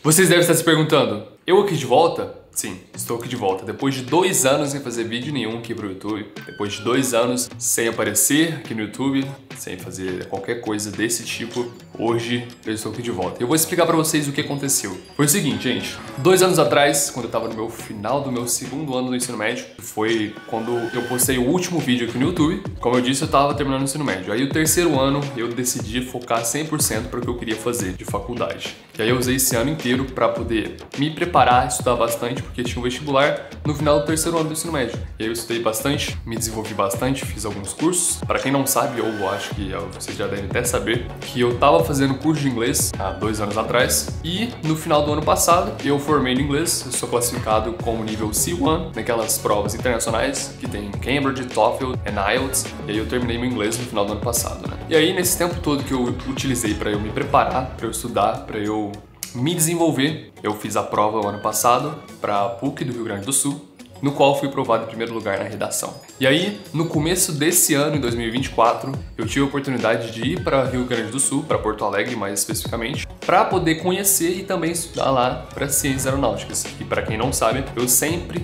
Vocês devem estar se perguntando, eu aqui de volta? Sim, estou aqui de volta. Depois de 2 anos sem fazer vídeo nenhum aqui pro YouTube, depois de 2 anos sem aparecer aqui no YouTube, sem fazer qualquer coisa desse tipo, hoje eu estou aqui de volta. Eu vou explicar pra vocês o que aconteceu. Foi o seguinte, gente. 2 anos atrás, quando eu tava no meu final do meu segundo ano do ensino médio, foi quando eu postei o último vídeo aqui no YouTube. Como eu disse, eu tava terminando o ensino médio. Aí o terceiro ano eu decidi focar 100% para o que eu queria fazer de faculdade. E aí eu usei esse ano inteiro pra poder me preparar, estudar bastante, porque tinha um vestibular no final do terceiro ano do ensino médio. E aí eu estudei bastante, me desenvolvi bastante, fiz alguns cursos. Para quem não sabe, eu acho que vocês já devem até saber, que eu tava fazendo curso de inglês há 2 anos atrás. E no final do ano passado, eu formei no inglês. Eu sou classificado como nível C1, naquelas provas internacionais, que tem Cambridge, TOEFL e IELTS. E aí eu terminei meu inglês no final do ano passado, né? E aí, nesse tempo todo que eu utilizei para eu me preparar, para eu estudar, para eu me desenvolver, eu fiz a prova o ano passado para a PUC do Rio Grande do Sul, no qual fui aprovado em primeiro lugar na redação. E aí, no começo desse ano, em 2024, eu tive a oportunidade de ir para Rio Grande do Sul, para Porto Alegre mais especificamente, para poder conhecer e também estudar lá para ciências aeronáuticas. E para quem não sabe, eu sempre,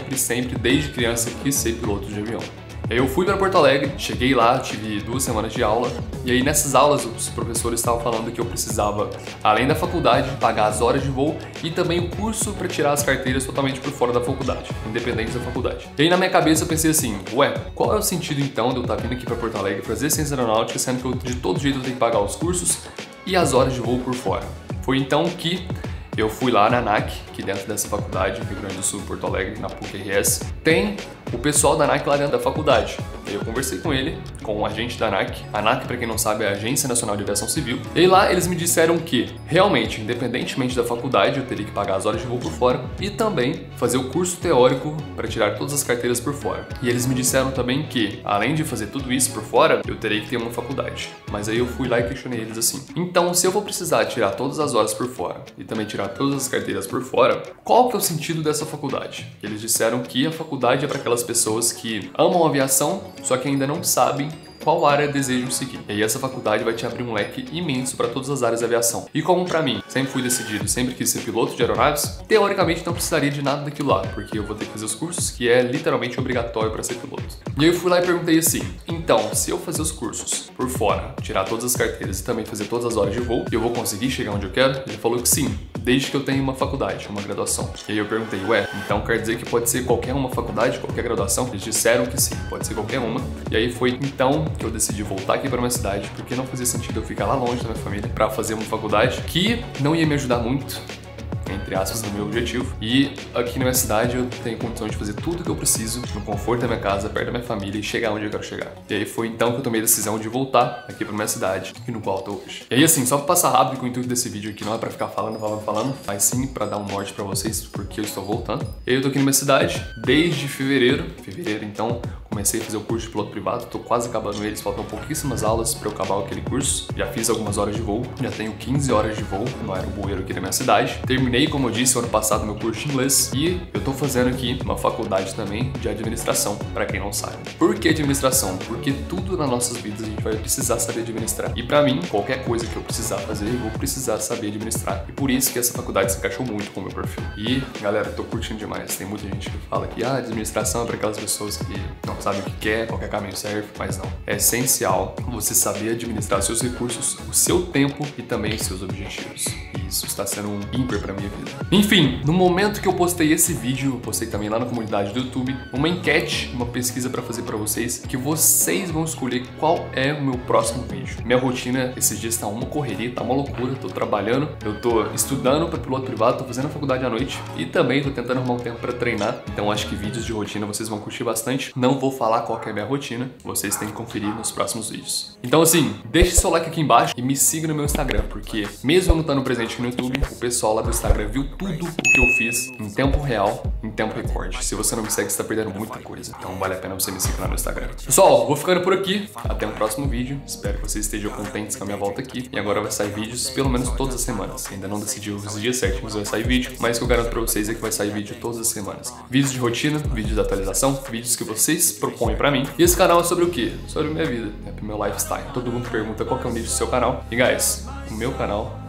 desde criança, quis ser piloto de avião. Aí eu fui para Porto Alegre, cheguei lá, tive 2 semanas de aula, e aí nessas aulas os professores estavam falando que eu precisava, além da faculdade, pagar as horas de voo e também o curso para tirar as carteiras totalmente por fora da faculdade, independente da faculdade. E aí na minha cabeça eu pensei assim, ué, qual é o sentido então de eu estar vindo aqui para Porto Alegre fazer ciência aeronáutica, sendo que eu de todo jeito eu tenho que pagar os cursos e as horas de voo por fora? Foi então que eu fui lá na ANAC, que dentro dessa faculdade, Rio Grande do Sul, Porto Alegre, na PUC-RS, tem o pessoal da ANAC lá dentro da faculdade. Eu conversei com ele, com o agente da ANAC. A ANAC, para quem não sabe, é a Agência Nacional de Aviação Civil. E aí lá eles me disseram que, realmente, independentemente da faculdade, eu teria que pagar as horas de voo por fora e também fazer o curso teórico para tirar todas as carteiras por fora. E eles me disseram também que, além de fazer tudo isso por fora, eu teria que ter uma faculdade. Mas aí eu fui lá e questionei eles assim, então se eu vou precisar tirar todas as horas por fora e também tirar todas as carteiras por fora, qual que é o sentido dessa faculdade? Eles disseram que a faculdade é para aquelas pessoas que amam aviação, só que ainda não sabem qual área desejam seguir. E aí essa faculdade vai te abrir um leque imenso para todas as áreas de aviação. E como para mim, sempre fui decidido, sempre quis ser piloto de aeronaves, teoricamente não precisaria de nada daquilo lá, porque eu vou ter que fazer os cursos, que é literalmente obrigatório para ser piloto. E aí eu fui lá e perguntei assim, então, se eu fazer os cursos por fora, tirar todas as carteiras e também fazer todas as horas de voo, eu vou conseguir chegar onde eu quero? Ele falou que sim, desde que eu tenha uma faculdade, uma graduação. E aí eu perguntei, ué, então quer dizer que pode ser qualquer uma faculdade, qualquer graduação? Eles disseram que sim, pode ser qualquer uma. E aí foi então que eu decidi voltar aqui para minha cidade, porque não fazia sentido eu ficar lá longe da minha família para fazer uma faculdade que não ia me ajudar muito, entre aspas, no meu objetivo. E aqui na minha cidade eu tenho condição de fazer tudo o que eu preciso, no conforto da minha casa, perto da minha família e chegar onde eu quero chegar. E aí foi então que eu tomei a decisão de voltar aqui pra minha cidade, e no qual eu tô hoje. E aí assim, só pra passar rápido, que o intuito desse vídeo aqui não é pra ficar falando, mas sim pra dar um norte pra vocês, porque eu estou voltando. E aí eu tô aqui na minha cidade desde fevereiro, então comecei a fazer o curso de piloto privado, tô quase acabando eles, faltam pouquíssimas aulas pra eu acabar aquele curso. Já fiz algumas horas de voo, já tenho 15 horas de voo no aerobueiro aqui da minha cidade. Terminei, como eu disse, ano passado meu curso de inglês e eu tô fazendo aqui uma faculdade também de administração, pra quem não sabe. Por que administração? Porque tudo nas nossas vidas a gente vai precisar saber administrar. E pra mim, qualquer coisa que eu precisar fazer, eu vou precisar saber administrar. E por isso que essa faculdade se encaixou muito com o meu perfil. E, galera, eu tô curtindo demais. Tem muita gente que fala que administração é pra aquelas pessoas que não sabem o que quer, qualquer caminho serve, mas não. É essencial você saber administrar seus recursos, o seu tempo e também os seus objetivos. E isso está sendo um ímpar pra minha vida. Enfim, no momento que eu postei esse vídeo, eu postei também lá na comunidade do YouTube, uma enquete, uma pesquisa pra fazer pra vocês, que vocês vão escolher qual é o meu próximo vídeo. Minha rotina esses dias tá uma correria, tá uma loucura, tô trabalhando, eu tô estudando pra piloto privado, tô fazendo a faculdade à noite e também tô tentando arrumar um tempo pra treinar, então acho que vídeos de rotina vocês vão curtir bastante. Não vou falar qual que é a minha rotina, vocês têm que conferir nos próximos vídeos. Então assim, deixe seu like aqui embaixo e me siga no meu Instagram, porque mesmo eu não estando presente aqui no YouTube, o pessoal lá do Instagram viu tudo o que eu fiz em tempo real, em tempo recorde. Se você não me segue, você tá perdendo muita coisa, então vale a pena você me seguir lá no Instagram. Pessoal, vou ficando por aqui, até um próximo vídeo, espero que vocês estejam contentes com a minha volta aqui, e agora vai sair vídeos pelo menos todas as semanas. Ainda não decidi os dias certinhos vai sair vídeo, mas o que eu garanto pra vocês é que vai sair vídeo todas as semanas. Vídeos de rotina, vídeos de atualização, vídeos que vocês propõem pra mim. E esse canal é sobre o quê? Sobre a minha vida, é pro meu lifestyle. Todo mundo pergunta qual que é o nicho do seu canal. E guys, o meu canal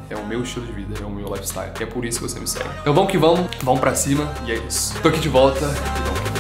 é o meu estilo de vida, é o meu lifestyle. E é por isso que você me segue. Então vamos que vamos pra cima e é isso. Tô aqui de volta e vamos que vamos.